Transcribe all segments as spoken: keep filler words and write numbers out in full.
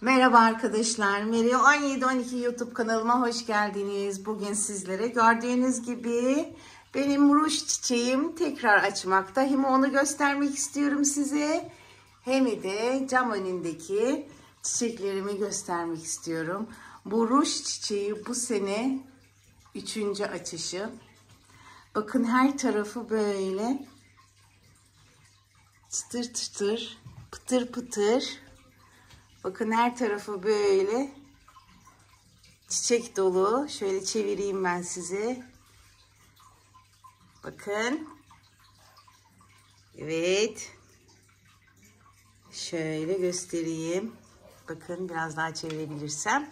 Merhaba arkadaşlar. Meri on yedi on iki YouTube kanalıma hoş geldiniz. Bugün sizlere gördüğünüz gibi benim ruj çiçeğim tekrar açmakta. Hem onu göstermek istiyorum size. Hem de cam önündeki çiçeklerimi göstermek istiyorum. Bu ruj çiçeği bu sene üçüncü açışı. Bakın her tarafı böyle çıtır çıtır, pıtır pıtır. Bakın her tarafı böyle çiçek dolu. Şöyle çevireyim ben size. Bakın. Evet. Şöyle göstereyim. Bakın biraz daha çevirebilirsem.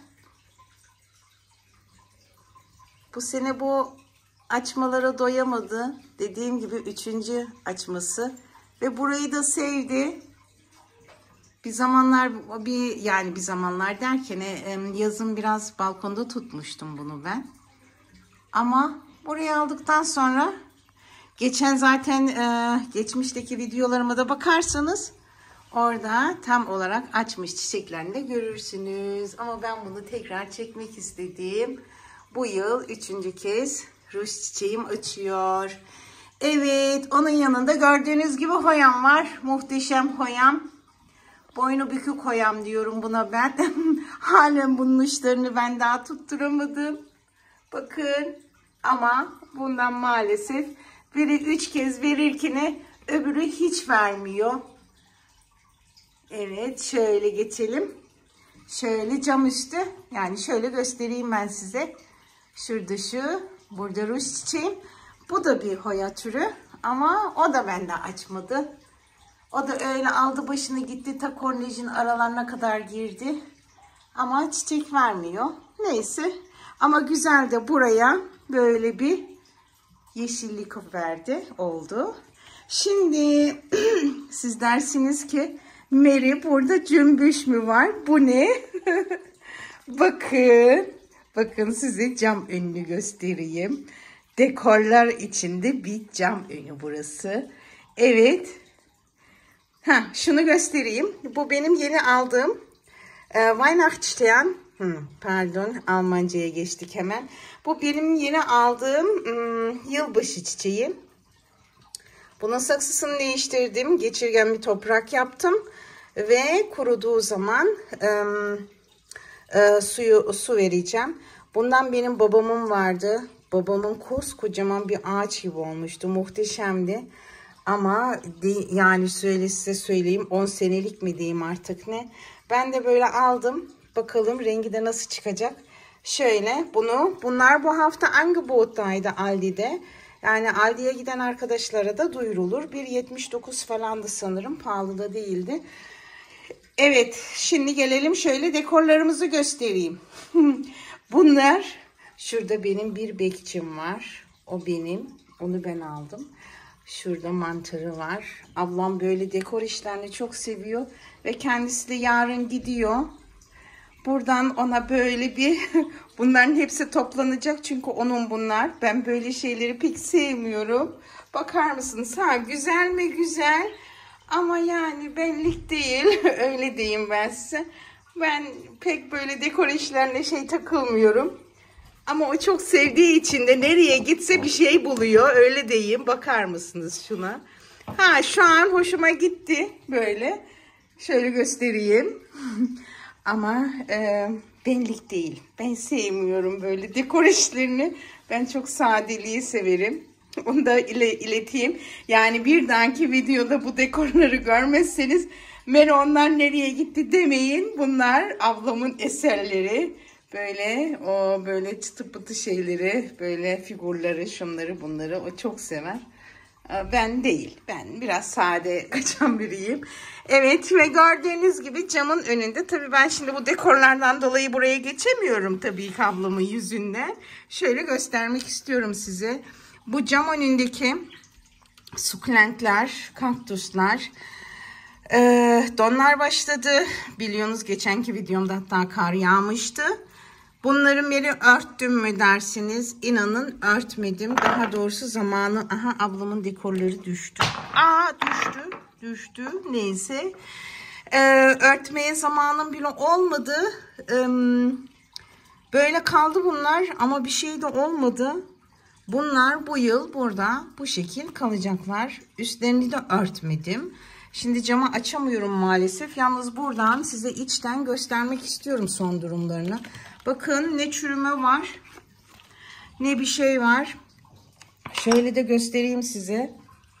Bu sene bu açmalara doyamadı. Dediğim gibi üçüncü açması. Ve burayı da sevdi. Bir zamanlar bir yani bir zamanlar derken yazın biraz balkonda tutmuştum bunu ben. Ama buraya aldıktan sonra geçen zaten geçmişteki videolarıma da bakarsanız orada tam olarak açmış çiçeklerini de görürsünüz. Ama ben bunu tekrar çekmek istedim. Bu yıl üçüncü kez ruj çiçeğim açıyor. Evet, onun yanında gördüğünüz gibi hoyam var. Muhteşem hoyam. Boynu bükük hoyam diyorum buna ben. Halen bunun uçlarını ben daha tutturamadım. Bakın ama bundan maalesef biri üç kez verirken öbürü hiç vermiyor. Evet, şöyle geçelim. Şöyle cam üstü, yani şöyle göstereyim ben size. Şurada şu, burada ruj çiçeğim. Bu da bir hoya türü ama o da bende açmadı. O da öyle aldı başını gitti, ta kornejin aralarına kadar girdi. Ama çiçek vermiyor. Neyse. Ama güzel de buraya böyle bir yeşillik verdi. Oldu. Şimdi siz dersiniz ki Meri burada cümbüş mü var? Bu ne? Bakın. Bakın size cam önünü göstereyim. Dekorlar içinde bir cam önü burası. Evet. Ha, şunu göstereyim. Bu benim yeni aldığım e, Weihnachtsstern. Hmm, pardon, Almanca'ya geçtik hemen. Bu benim yeni aldığım hmm, yılbaşı çiçeği. Bunun saksısını değiştirdim. Geçirgen bir toprak yaptım. Ve kuruduğu zaman e, e, suyu su vereceğim. Bundan benim babamın vardı. Babamın koskocaman bir ağaç gibi olmuştu. Muhteşemdi. Ama de, yani söyle size söyleyeyim on senelik mi diyeyim artık ne. Ben de böyle aldım. Bakalım rengi de nasıl çıkacak. Şöyle bunu bunlar bu hafta Angebot'taydı Aldi'de. Yani Aldi'ye giden arkadaşlara da duyurulur. bir yetmiş dokuz falandı sanırım. Pahalı da değildi. Evet, şimdi gelelim şöyle dekorlarımızı göstereyim. Bunlar şurada benim bir bekçim var. O benim. Onu ben aldım. Şurada mantarı var. Ablam böyle dekor işlerini çok seviyor. Ve kendisi de yarın gidiyor. Buradan ona böyle bir... Bunların hepsi toplanacak. Çünkü onun bunlar. Ben böyle şeyleri pek sevmiyorum. Bakar mısınız? Ha, güzel mi? Güzel. Ama yani benlik değil. Öyle diyeyim ben size. Ben pek böyle dekor işlerine şey takılmıyorum. Ama o çok sevdiği için de nereye gitse bir şey buluyor. Öyle diyeyim. Bakar mısınız şuna? Ha, şu an hoşuma gitti. Böyle. Şöyle göstereyim. Ama e, benlik değil. Ben sevmiyorum böyle dekor işlerini. Ben çok sadeliği severim. Onu da ile, ileteyim. Yani bir dahaki videoda bu dekorları görmezseniz Meri onlar nereye gitti demeyin. Bunlar ablamın eserleri. Böyle o böyle çıtı pıtı şeyleri, böyle figürleri, şunları bunları o çok sever. Ben değil. Ben biraz sade kaçan biriyim. Evet ve gördüğünüz gibi camın önünde. Tabii ben şimdi bu dekorlardan dolayı buraya geçemiyorum tabii ki ablamın yüzünden. Şöyle göstermek istiyorum size. Bu cam önündeki sukulentler, kaktüsler. Ee, donlar başladı. Biliyorsunuz geçenki videomda hatta kar yağmıştı. Bunları Meri örttüm mü dersiniz? İnanın örtmedim. Daha doğrusu zamanı... Aha, ablamın dekorları düştü. Aa, düştü. Düştü. Neyse. Ee, örtmeye zamanım bile olmadı. Ee, böyle kaldı bunlar ama bir şey de olmadı. Bunlar bu yıl burada bu şekil kalacaklar. Üstlerini de örtmedim. Şimdi camı açamıyorum maalesef. Yalnız buradan size içten göstermek istiyorum son durumlarını. Bakın ne çürüme var, ne bir şey var. Şöyle de göstereyim size.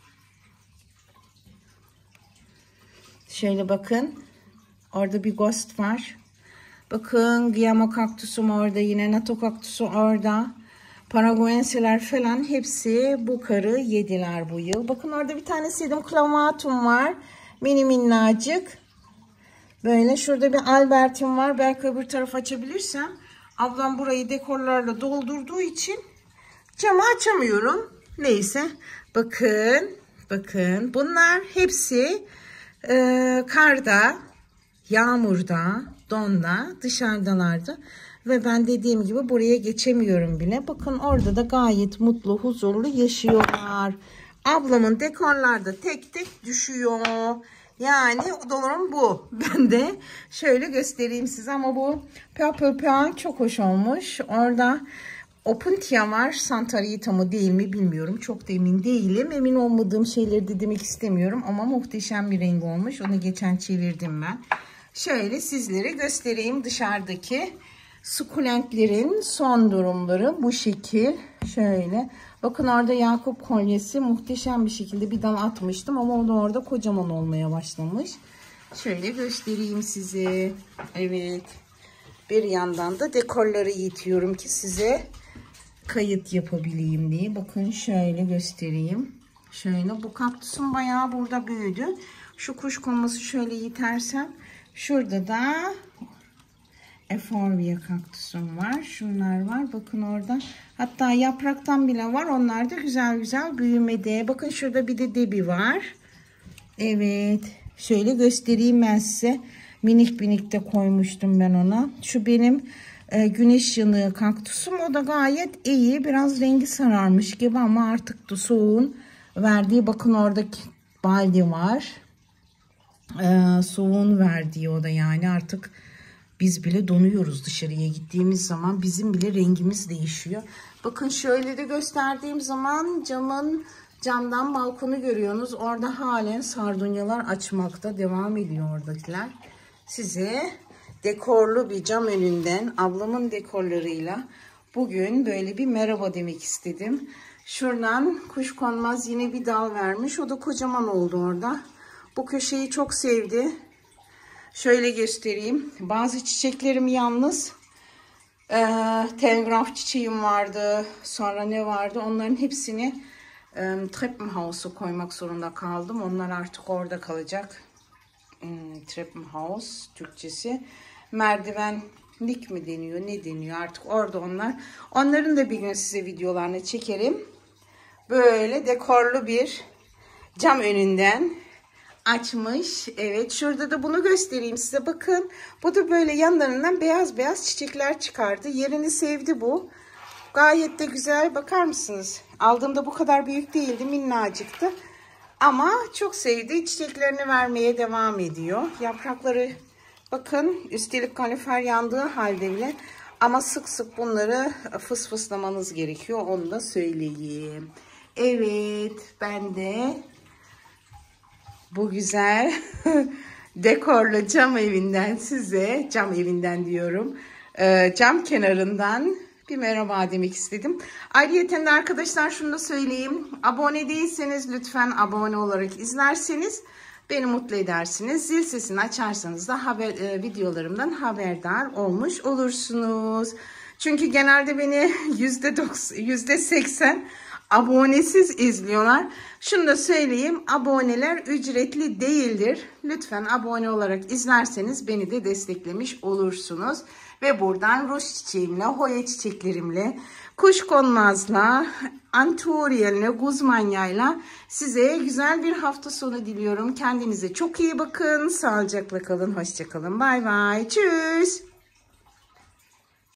Şöyle bakın. Orada bir ghost var. Bakın Guillermo kaktüsüm orada. Yine Natto kaktüsü orada. Paraguenseler falan hepsi bu karı yediler bu yıl. Bakın orada bir tane Sedum clamatum var. Mini minnacık. Böyle şurada bir Albert'im var. Belki öbür tarafı açabilirsem. Ablam burayı dekorlarla doldurduğu için camı açamıyorum. Neyse. Bakın. Bakın. Bunlar hepsi e, karda, yağmurda, donda, dışarıdalardı. Ve ben dediğim gibi buraya geçemiyorum bile. Bakın orada da gayet mutlu, huzurlu yaşıyorlar. Ablamın dekorlarda tek tek düşüyor. Yani durum bu. Ben de şöyle göstereyim size ama bu Purple Pearl çok hoş olmuş. Orada Opuntia var. Santa Rita mı değil mi bilmiyorum. Çok da emin değilim. Emin olmadığım şeyleri de demek istemiyorum. Ama muhteşem bir renk olmuş. Onu geçen çevirdim ben. Şöyle sizlere göstereyim dışarıdaki sukulentlerin son durumları bu şekil. Şöyle. Bakın orada Yakup kolyesi muhteşem bir şekilde bir dal atmıştım ama o da orada kocaman olmaya başlamış. Şöyle göstereyim size. Evet. Bir yandan da dekorları yitiyorum ki size kayıt yapabileyim diye. Bakın şöyle göstereyim. Şöyle bu kaktüsüm bayağı burada büyüdü. Şu kuş konması şöyle yitersem. Şurada da Euphorbia kaktüsüm var. Şunlar var. Bakın orada. Hatta yapraktan bile var. Onlar da güzel güzel büyümede. Bakın şurada bir de Debbie var. Evet. Şöyle göstereyim ben size. Minik minik de koymuştum ben ona. Şu benim e, güneş yanığı kaktüsüm. O da gayet iyi. Biraz rengi sararmış gibi ama artık da soğuğun verdiği. Bakın oradaki baldi var. E, soğuğun verdiği o da yani artık biz bile donuyoruz dışarıya gittiğimiz zaman. Bizim bile rengimiz değişiyor. Bakın şöyle de gösterdiğim zaman camın camdan balkonu görüyorsunuz. Orada halen sardunyalar açmakta devam ediyor oradakiler. Size dekorlu bir cam önünden ablamın dekorlarıyla bugün böyle bir merhaba demek istedim. Şuradan kuşkonmaz yine bir dal vermiş. O da kocaman oldu orada. Bu köşeyi çok sevdi. Şöyle göstereyim. Bazı çiçeklerim yalnız. Ee, telgraf çiçeğim vardı. Sonra ne vardı? Onların hepsini e, Treppenhaus'a koymak zorunda kaldım. Onlar artık orada kalacak. Hmm, Treppenhaus Türkçesi. Merdivenlik mi deniyor? Ne deniyor? Artık orada onlar. Onların da bir gün size videolarını çekerim. Böyle dekorlu bir cam önünden açmış. Evet, şurada da bunu göstereyim size. Bakın, bu da böyle yanlarından beyaz beyaz çiçekler çıkardı. Yerini sevdi bu. Gayet de güzel. Bakar mısınız? Aldığımda bu kadar büyük değildi, minnacıktı. Ama çok sevdi. Çiçeklerini vermeye devam ediyor. Yaprakları bakın, üstelik kalifer yandığı halde bile. Ama sık sık bunları fısfıslamanız gerekiyor. Onu da söyleyeyim. Evet, ben de bu güzel dekorlu cam evinden size, cam evinden diyorum, cam kenarından bir merhaba demek istedim. Ayrıca de arkadaşlar şunu da söyleyeyim. Abone değilseniz lütfen abone olarak izlerseniz beni mutlu edersiniz. Zil sesini açarsanız da haber, videolarımdan haberdar olmuş olursunuz. Çünkü genelde beni yüzde seksen abonesiz izliyorlar. Şunu da söyleyeyim. Aboneler ücretli değildir. Lütfen abone olarak izlerseniz beni de desteklemiş olursunuz. Ve buradan ruj çiçeğimle, hoya çiçeklerimle, kuşkonmazla, anturiyeline, guzmanyayla size güzel bir hafta sonu diliyorum. Kendinize çok iyi bakın. Sağlıcakla kalın. Hoşça kalın. Bay bay. Tschüss.